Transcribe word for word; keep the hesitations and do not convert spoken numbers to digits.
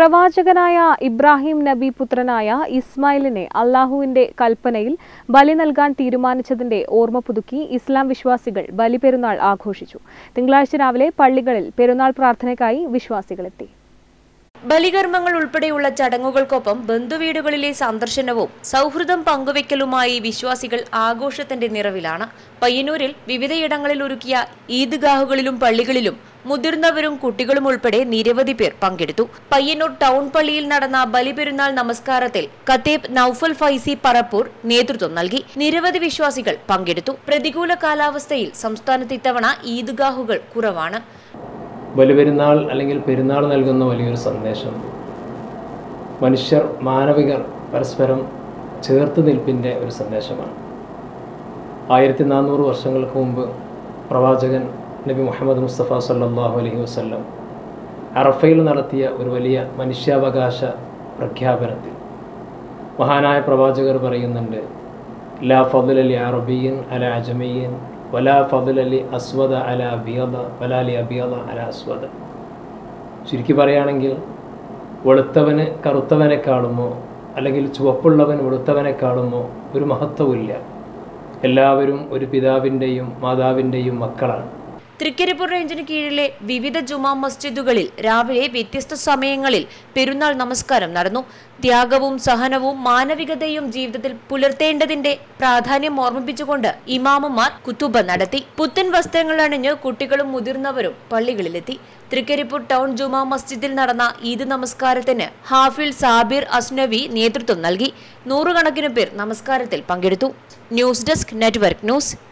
പ്രവാചകനായ ഇബ്രാഹിം നബി പുത്രനായ ഇസ്മായിലിനെ അല്ലാഹുവിന്റെ കൽപ്പനയിൽ ബലി നൽകാൻ തീരുമാനിച്ചതിന്റെ ഓർമ്മ പുതുക്കി ഇസ്ലാം വിശ്വാസികൾ ബലിപെരുന്നാൾ ആഘോഷിച്ചു. തിങ്കളാഴ്ച രാവിലെ പള്ളികളിൽ പെരുന്നാൾ പ്രാർത്ഥനയ്ക്കായി വിശ്വാസികളെത്തി. ബലികർമ്മങ്ങൾ ഉൾപ്പെടെയുള്ള ചടങ്ങുകൾക്കൊപ്പം ബന്ധുവീടുകളിലെ സന്ദർശനവും സൗഹൃദം പങ്കുവെക്കലുമായി വിശ്വാസികൾ ആഘോഷത്തിന്റെ നിറവിലാണ്. പയ്യന്നൂരിൽ വിവിധയിടങ്ങളിൽ ഒരുക്കിയ ഈദ്ഗാഹുകളിലും പള്ളികളിലും മുതിർന്നവരും കുട്ടികളും ഉൾപ്പെടെ നിരവധി പേർ പങ്കെടുത്തു. പയ്യന്നൂർ ടൗൺ പള്ളിയിൽ നടന്ന ബലിപെരുന്നാൾ നമസ്കാരത്തിൽ ഖത്തീബ് നൌഫൽ ഫൈസി പറപ്പൂർ നേതൃത്വം നൽകി. നിരവധി വിശ്വാസികൾ പങ്കെടുത്തു. പ്രതികൂല കാലാവസ്ഥയിൽ സംസ്ഥാനത്ത് ഇത്തവണ ഈദ്ഗാഹുകൾ കുറവാണ്. ബലിപെരുന്നാൾ അല്ലെങ്കിൽ പെരുന്നാൾ നൽകുന്ന വലിയൊരു സന്ദേശം മനുഷ്യർ മാനവികർ പരസ്പരം ചേർത്ത് നിൽപ്പിൻ്റെ ഒരു സന്ദേശമാണ്. ആയിരത്തി നാനൂറ് വർഷങ്ങൾക്ക് മുമ്പ് പ്രവാചകൻ നബി മുഹമ്മദ് മുസ്തഫ സല്ലല്ലാഹു അലൈഹി വസല്ലം അറഫയിൽ നടത്തിയ ഒരു വലിയ മനുഷ്യാവകാശ പ്രഖ്യാപനത്തിൽ മഹാനായ പ്രവാചകർ പറയുന്നുണ്ട്, ലാ ഫദ്ല ലി അറബിയ്യിൻ അല അജമിയ്യിൻ വലാ ഫദ്ല ലി അസ്വദ അല അബിയദ വലാ ലി അബിയദ അല അസ്വദ. ചുരുക്കി പറയുകയാണെങ്കിൽ വെളുത്തവന് കറുത്തവനെക്കാളുമോ അല്ലെങ്കിൽ ചുവപ്പുള്ളവൻ വെളുത്തവനെക്കാളുമോ ഒരു മഹത്വമില്ല. എല്ലാവരും ഒരു പിതാവിൻ്റെയും മാതാവിൻ്റെയും മക്കളാണ്. തൃക്കരിപ്പൂർ റേഞ്ചിന് കീഴിലെ വിവിധ ജുമാ മസ്ജിദുകളിൽ രാവിലെ വ്യത്യസ്ത സമയങ്ങളിൽ പെരുന്നാൾ നമസ്കാരം നടന്നു. ത്യാഗവും സഹനവും മാനവികതയും ജീവിതത്തിൽ പുലർത്തേണ്ടതിന്റെ പ്രാധാന്യം ഓർമ്മിപ്പിച്ചുകൊണ്ട് ഇമാമുമാർ കുത്തുബ നടത്തി. പുത്തൻ വസ്ത്രങ്ങൾ അണിഞ്ഞ് കുട്ടികളും മുതിർന്നവരും പള്ളികളിലെത്തി. തൃക്കരിപ്പൂർ ടൗൺ ജുമാ മസ്ജിദിൽ നടന്ന ഈദ് നമസ്കാരത്തിന് ഹാഫിൽ സാബിർ അസ്നവി നേതൃത്വം നൽകി. നൂറുകണക്കിന് പേർ നമസ്കാരത്തിൽ പങ്കെടുത്തു. News desk network news.